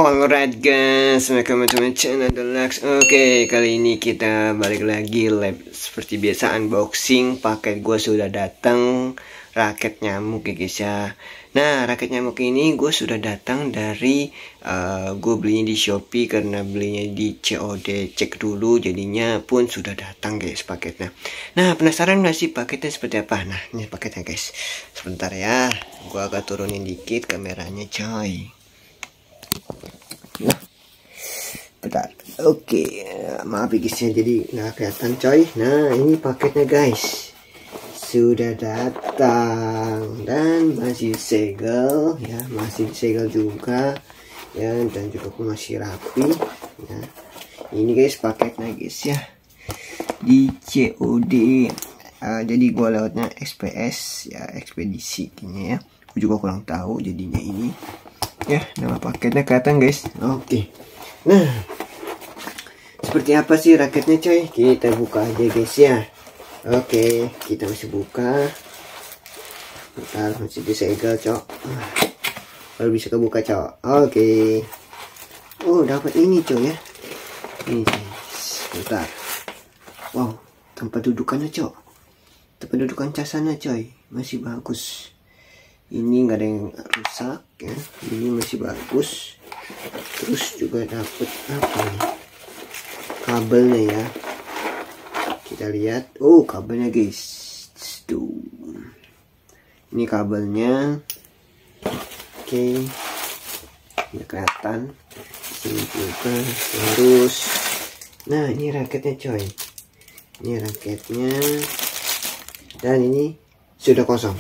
Alright guys, welcome to my channel Deluxe. Oke, kali ini kita balik lagi live seperti biasa, unboxing. Paket gue sudah datang, raket nyamuk ya guys ya. Nah, raket nyamuk ini gue sudah datang dari gue belinya di Shopee karena belinya di COD. Cek dulu, jadinya pun sudah datang guys paketnya. Nah, penasaran gak sih paketnya seperti apa? Nah, ini paketnya guys. Sebentar ya, gue agak turunin dikit kameranya coy. Nah, bentar. Oke, maaf ya guys ya, jadi nggak kelihatan coy. Nah, ini paketnya guys, sudah datang dan masih segel ya, masih segel juga ya, dan juga masih rapi ya. Ini guys paketnya guys ya, di COD. Jadi gua lewatnya XPS ya, ekspedisi kayaknya ya, gue juga kurang tahu jadinya ini ya. Nama paketnya kelihatan guys. Oke, nah seperti apa sih raketnya coy, kita buka aja guys ya. Oke, kita masih buka. Bentar, masih disegel cok, baru bisa kebuka cok. Oke, oh dapat ini coy ya, ini guys. Bentar, wow, tempat dudukannya cok, tempat dudukan casannya coy masih bagus. Ini nggak ada yang rusak ya, ini masih bagus. Terus juga dapet apa nih, kabelnya ya, kita lihat. Oh, kabelnya guys, tuh ini kabelnya. Oke, ini kelihatan ini juga. Terus nah, ini raketnya coy, ini raketnya, dan ini sudah kosong,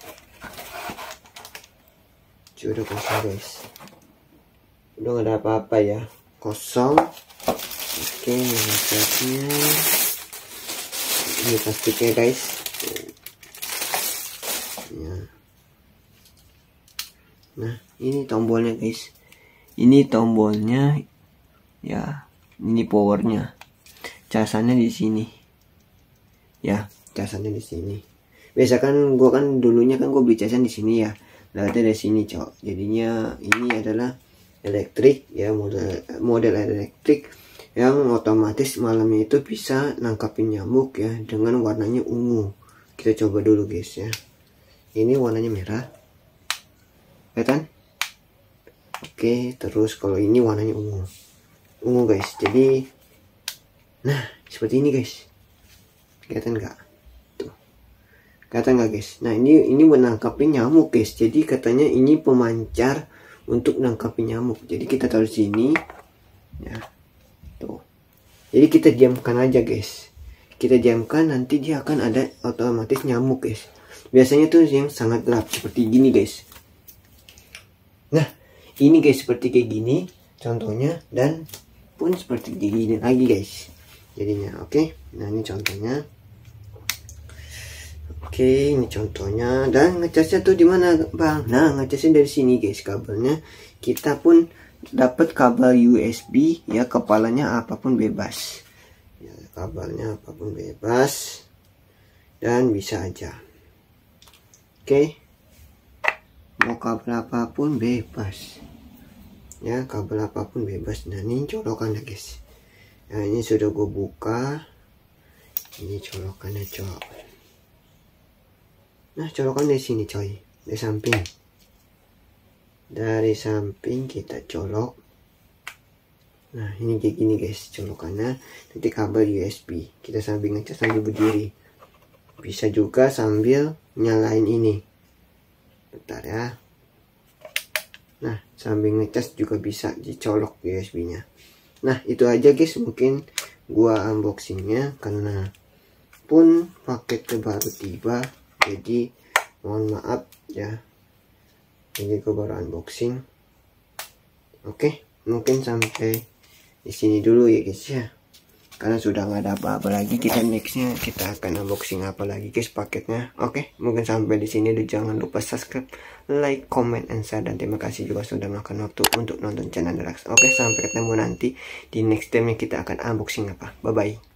sudah kosong guys, udah gak ada apa-apa ya, kosong. Oke, raketnya, ini plastiknya guys ya. Nah, ini tombolnya guys, ini tombolnya ya, ini powernya, casannya di sini ya, casannya di sini. Biasa kan gua kan dulunya kan gue beli casan di sini ya, dapetnya dari sini cok. Jadinya ini adalah elektrik ya, model elektrik yang otomatis malamnya itu bisa nangkapin nyamuk ya, dengan warnanya ungu. Kita coba dulu guys ya, ini warnanya merah, kelihatan? Oke, terus kalau ini warnanya ungu guys. Jadi nah seperti ini guys, kelihatan nggak tuh, kelihatan nggak guys? Nah, ini menangkapin nyamuk guys. Jadi katanya ini pemancar untuk nangkapin nyamuk. Jadi kita taruh di sini ya, tuh. Jadi kita diamkan aja guys, kita diamkan, nanti dia akan ada otomatis nyamuk guys. Biasanya tuh yang sangat gelap seperti gini guys. Nah, ini guys seperti kayak gini contohnya, dan pun seperti gini lagi guys jadinya. Oke, nah ini contohnya. Oke, ini contohnya. Dan ngecasnya tuh di mana bang? Nah, ngecasnya dari sini guys, kabelnya. Kita pun dapat kabel USB ya, kepalanya apapun bebas ya, kabelnya apapun bebas dan bisa aja. Oke, mau kabel apapun bebas ya, kabel apapun bebas. Nah, ini colokannya guys. Nah, ini sudah gue buka, ini colokannya cok. Nah, colokan dari sini coy, dari samping. Dari samping kita colok. Nah, ini kayak gini guys colokannya. Nanti kabel USB kita sambil ngecas sambil berdiri. Bisa juga sambil nyalain ini. Bentar ya. Nah, sambil ngecas juga bisa dicolok USB-nya. Nah, itu aja guys, mungkin gua unboxingnya karena pun paket baru tiba. Jadi mohon maaf ya, ini gue baru unboxing. Oke, mungkin sampai di sini dulu ya guys ya, karena sudah nggak ada apa-apa lagi. Kita nextnya kita akan unboxing apa lagi guys paketnya. Oke, mungkin sampai di sini dulu. Jangan lupa subscribe, like, comment, and share, dan terima kasih juga sudah makan waktu untuk nonton channel Deluxe. Oke, sampai ketemu nanti di next time kita akan unboxing apa. Bye bye.